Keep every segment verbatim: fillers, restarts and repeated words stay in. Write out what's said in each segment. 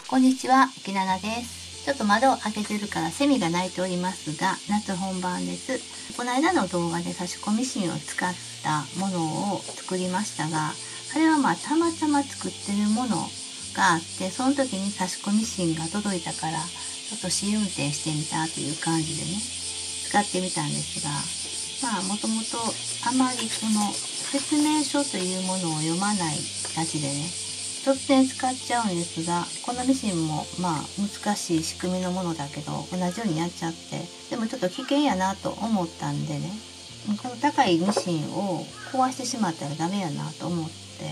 こんにちは、きななです。ちょっと窓を開けてるからセミが鳴いておりますが、夏本番です。この間の動画で差し込み芯を使ったものを作りましたが、あれはまあたまたま作ってるものがあって、その時に差し込み芯が届いたから、ちょっと試運転してみたという感じでね、使ってみたんですが、まあもともとあまりこの説明書というものを読まないたちでね、突然使っちゃうんですが、このミシンもまあ難しい仕組みのものだけど同じようにやっちゃって、でもちょっと危険やなと思ったんでね、この高いミシンを壊してしまったらダメやなと思って、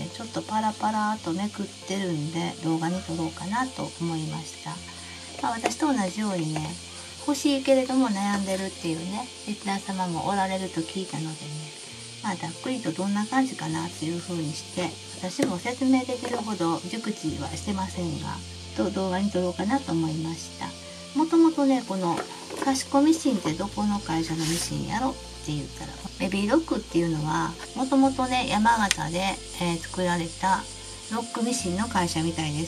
ちょっとパラパラとめくってるんで動画に撮ろうかなと思いました。まあ、私と同じようにね、欲しいけれども悩んでるっていうねリスナー様もおられると聞いたのでね、まあ、ざっくりとどんな感じかなという風にして、私も説明できるほど熟知はしてませんが、と動画に撮ろうかなと思いました。もともとね、この差し込み芯ってどこの会社のミシンやろって言ったら、ベビーロックっていうのはもともとね山形で、えー、作られたロックミシンの会社みたいです。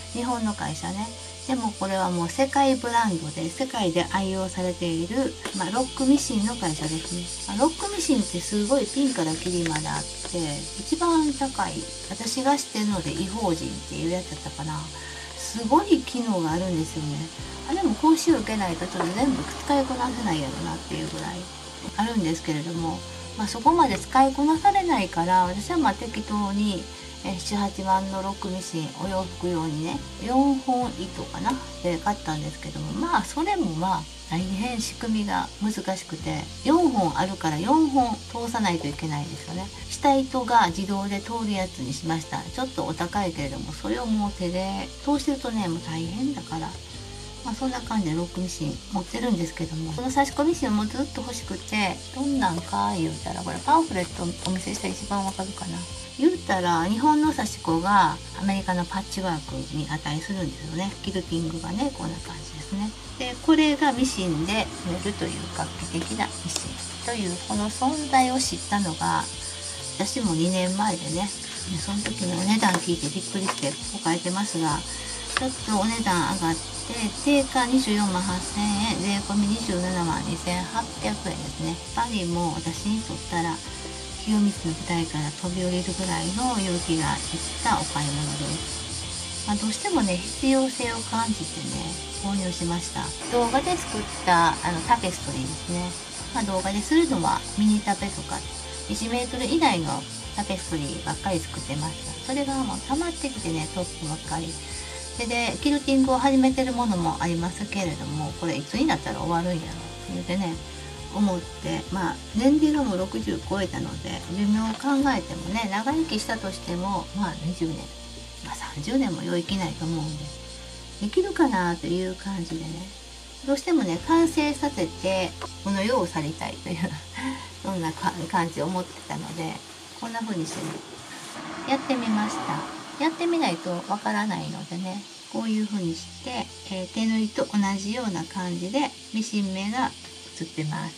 日本の会社ね。でもこれはもう世界ブランドで世界で愛用されている、まあ、ロックミシンの会社ですね。ロックミシンってすごいピンからキリまであって、一番高い私が知ってるので異邦人っていうやつだったかな。すごい機能があるんですよね。あれも講習受けないとちょっと全部使いこなせないやろなっていうぐらいあるんですけれども、まあ、そこまで使いこなされないから、私はまあ適当にななはちまんのロックミシンお洋服用にねよんほん糸かなで買ったんですけども、まあそれもまあ大変仕組みが難しくて、よんほんあるからよんほん通さないといけないですよね。下糸が自動で通るやつにしました。ちょっとお高いけれども、それをもう手で通してるとねもう大変だから、まあ、そんな感じでロックミシン持ってるんですけども、この差し込みミシンもずっと欲しくて、どんなんか言うたら、これパンフレットお見せしたら一番わかるかな。言うたら日本の刺し子がアメリカのパッチワークに値するんですよね。キルティングがねこんな感じですね。でこれがミシンで縫えるという画期的なミシンというこの存在を知ったのが、私もにねんまえでね、その時のお値段聞いてびっくりしてこう書いてますが、ちょっとお値段上がって定価にじゅうよんまんはっせんえん、税込みにじゅうななまんにせんはっぴゃくえんですね。やっぱりもう私にとったら清水の舞台から飛び降りるぐらいの勇気がいったお買い物です。まあ、どうしてもね必要性を感じてね購入しました。動画で作ったあのタペストリーですね。まあ、動画でするのはミニタペとかいちメートル以内のタペストリーばっかり作ってました。それがもう溜まってきてね、トップばっかりででキルティングを始めてるものもありますけれども、これいつになったら終わるんやろって言ってね思って、まあ年齢がもうろくじゅう超えたので寿命を考えてもね、長生きしたとしてもまあにじゅうねん、まあ、さんじゅうねんもよう生きないと思うんで、できるかなという感じでね、どうしてもね完成させてこの世を去りたいというそんな感じを思ってたので、こんな風にしてねやってみました。やってみないとわからないのでね、こういう風にして、えー、手縫いと同じような感じでミシン目が映ってます。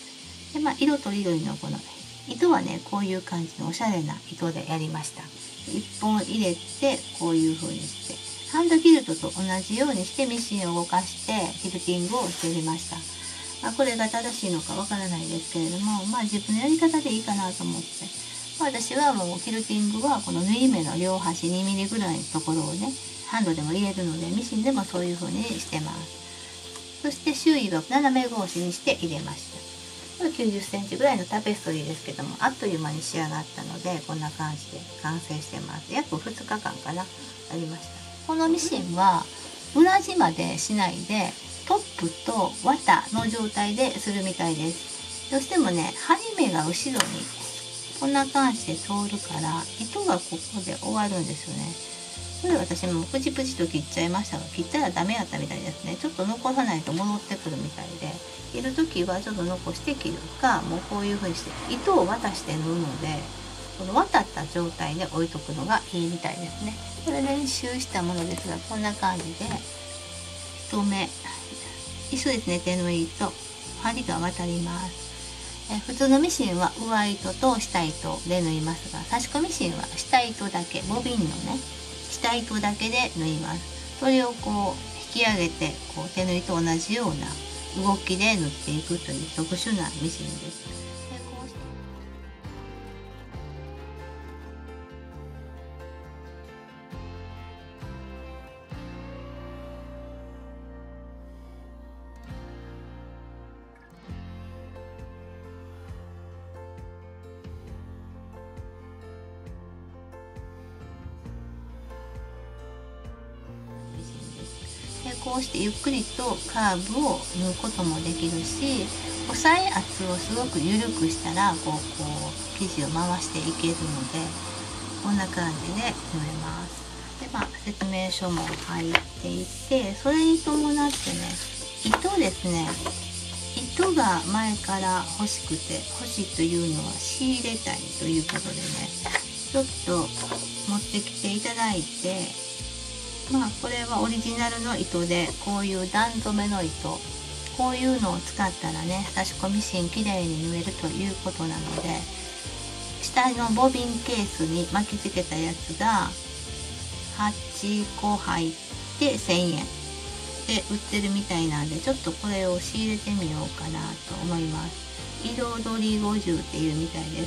で、まあ、色とりどりのこの糸はねこういう感じのおしゃれな糸でやりました。いっぽん入れてこういう風にしてハンドキルトと同じようにしてミシンを動かしてキルティングをしてみました。まあ、これが正しいのかわからないですけれども、まあ自分のやり方でいいかなと思って、まあ、私はもうキルティングはこの縫い目の両端にミリぐらいのところをねハンドでも入れるので、ミシンでもそういう風にしてます。そして周囲は斜め格子にして入れました。これきゅうじゅっセンチぐらいのタペストリーですけども、あっという間に仕上がったのでこんな感じで完成してます。約ふつかかんかなありました。このミシンは裏地までしないでトップと綿の状態でするみたいです。どうしてもね針目が後ろにこんな感じで通るから糸がここで終わるんですよね。これ私もプチプチと切っちゃいましたが、切ったらダメやったみたいですね。ちょっと残さないと戻ってくるみたいで、切る時はちょっと残して切るか、もうこういう風にして糸を渡して縫うので、この渡った状態で置いとくのがいいみたいですね。これ練習したものですが、こんな感じで一目一緒ですね。手縫いと針が渡ります。え普通のミシンは上糸と下糸で縫いますが、差し込みミシンは下糸だけ、ボビンのね下糸だけで縫います。 それをこう引き上げてこう手縫いと同じような動きで縫っていくという特殊なミシンです。でこうしてでこうしてゆっくりとカーブを縫うこともできるし、押さえ圧をすごく緩くしたらこうこう生地を回していけるので、こんな感じで縫えます。で、まあ、説明書も入っていて、それに伴ってね、糸ですね、糸が前から欲しくて、欲しいというのは仕入れたいということでね、ちょっと持ってきていただいて、まあこれはオリジナルの糸で、こういう段染めの糸、こういうのを使ったらね、差し込み芯きれいに縫えるということなので、下のボビンケースに巻きつけたやつがはちこ入ってせんえんで売ってるみたいなんで、ちょっとこれを仕入れてみようかなと思います。彩りごじゅうっていうみたいです。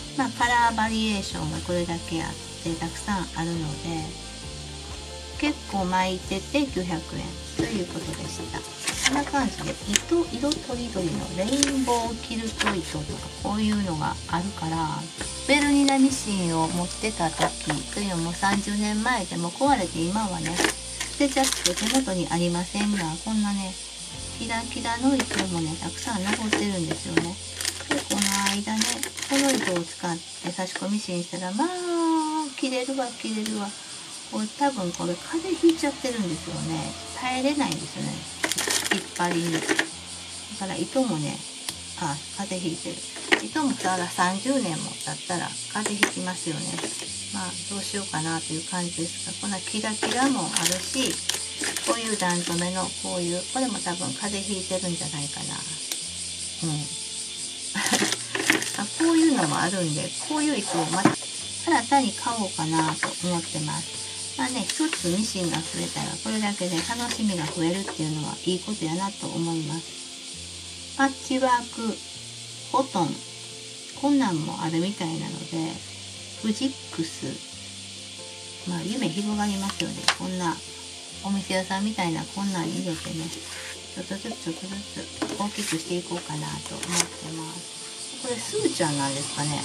まあカラーバリエーションがこれだけあってたくさんあるので、結構巻いててきゅうひゃくえんということでした。こんな感じで糸色とりどりのレインボーキルト糸とかこういうのがあるから、ベルニナミシンを持ってた時というのもさんじゅうねんまえでも壊れて今はね捨てちゃって手元にありませんが、こんなねキラキラの糸もねたくさん残ってるんですよね。でこの間ねこの糸を使って差し込み芯したら、まあ切れるわ切れるわ。これ多分これ風邪ひいちゃってるんですよね。耐えれないんですよね、引っ張りに。だから糸もね、あ、風邪ひいてる。糸もだからさんじゅうねんも経ったら風邪ひきますよね。まあどうしようかなという感じですが、こんなキラキラもあるし、こういう段染めのこういう、これも多分風邪ひいてるんじゃないかな。うんあ、こういうのもあるんで、こういう糸をまた新たに買おうかなと思ってます。まあね、一つミシンが増えたらこれだけで楽しみが増えるっていうのはいいことやなと思います。パッチワークコトン、こんなんもあるみたいなので、フジックス、まあ夢広がりますよね。こんなお店屋さんみたいなこんなん入れてね、ちょっとずつちょっとずつ大きくしていこうかなと思ってます。これスーちゃんなんですかね。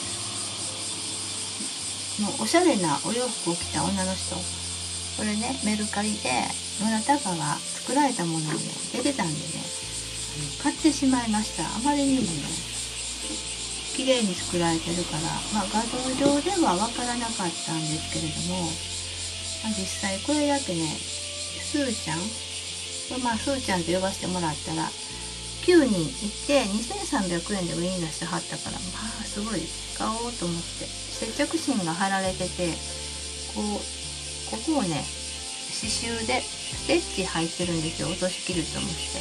もうおしゃれなお洋服を着た女の人、これねメルカリでどなたかが作られたものをね出てたんでね、買ってしまいました。あまりにもね綺麗に作られてるから、まあ、画像上ではわからなかったんですけれども、まあ、実際これだけね、スーちゃん、これまあスーちゃんと呼ばせてもらったらきゅうにんいてにせんさんびゃくえんで売りに出してはったから、まあすごい買おうと思って、接着芯が貼られてて、こうここをね刺繍でステッチ入ってるんですよ。落としキルトもして、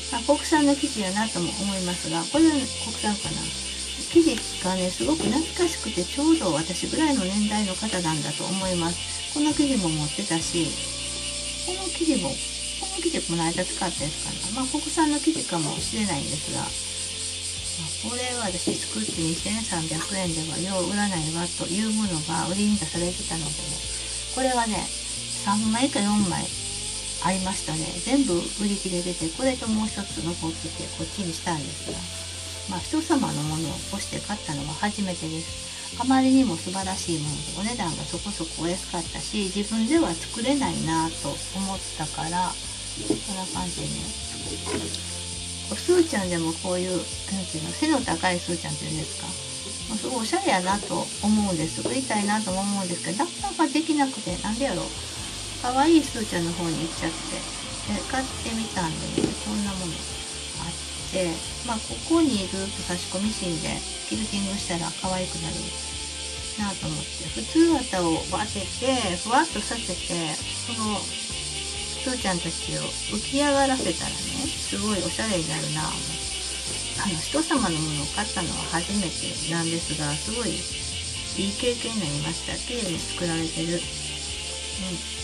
まあ、国産の生地やなとも思いますが、これは国産かな。生地がねすごく懐かしくて、ちょうど私ぐらいの年代の方なんだと思います。この生地も持ってたし、この生地もこの生地この間使ったやつかな。まあ国産の生地かもしれないんですが、まあ、これは私作ってにせんさんびゃくえんではよう売らないわというものが売りに出されてたので、ね、これはねさんまいかよんまいありましたね。全部売り切れてて、これともう一つ残っててこっちにしたんですが、まあ人様のものをこうして買ったのは初めてです。あまりにも素晴らしいもので、お値段がそこそこお安かったし、自分では作れないなと思ったから、こんな感じでね、スーちゃんでもこういう、なんていうの、背の高いスーちゃんっていうんですか、もうすごいおしゃれやなと思うんです。作りたいなとも思うんですけど、なかなかできなくて、なんでやろう。かわいいスーちゃんの方に行っちゃって、で買ってみたんでね、こんなものあって、まあここにずっと差し込み芯でキルティングしたら可愛くなるなと思って、普通綿を当ててふわっとさせて、そのスーちゃんたちを浮き上がらせたらね、すごいおしゃれになるな。あの人様のものを買ったのは初めてなんですが、すごいいい経験になりました。綺麗に作られてる。うん、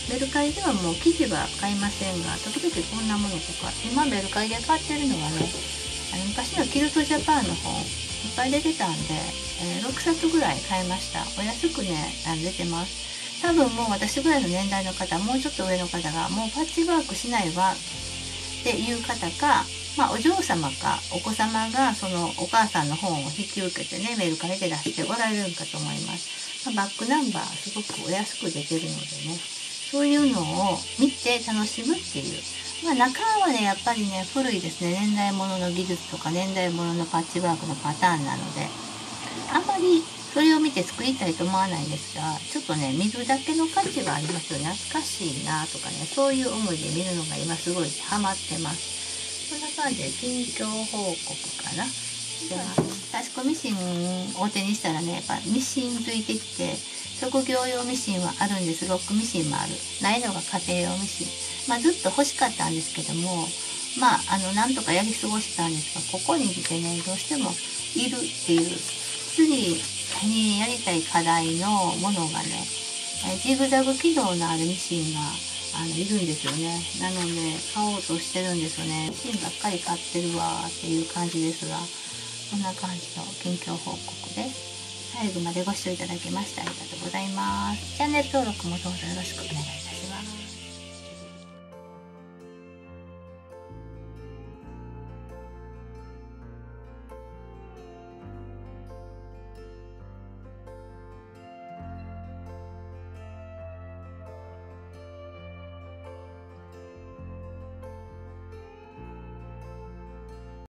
メルカリではもう生地は買いませんが、時々こんなものとか、今メルカリで買ってるのはね、あの昔のキルトジャパンの本いっぱい出てたんで、えー、ろくさつぐらい買いました。お安くねあの出てます。多分もう私ぐらいの年代の方、もうちょっと上の方がもうパッチワークしないわっていう方か、まあ、お嬢様かお子様がそのお母さんの本を引き受けてね、メルカリで出しておられるんかと思います。まあ、バックナンバーすごくお安く出てるのでね、そういうのを見て楽しむっていう。まあ、中はねやっぱりね古いですね。年代物の技術とか年代物のパッチワークのパターンなので、あんまりそれを見て作りたいと思わないんですが、ちょっとね見るだけの価値はありますよ。懐かしいなとかね、そういう思いで見るのが今すごいハマってます。こんな感じで近況報告かな。では差し込みミシンを手にしたらね、やっぱミシンついてきて、職業用ミシンはあるんです。ロックミシンもある。ないのが家庭用ミシン。まあずっと欲しかったんですけども、まああのなんとかやり過ごしたんですが、ここに来てねどうしてもいるっていう、次にやりたい課題のものがね、ジグザグ軌道のあるミシンがあのいるんですよね。なので買おうとしてるんですよね。ミシンばっかり買ってるわーっていう感じですが、こんな感じの近況報告です。最後までご視聴いただきましてありがとうございます。チャンネル登録もどうぞよろしくお願いします。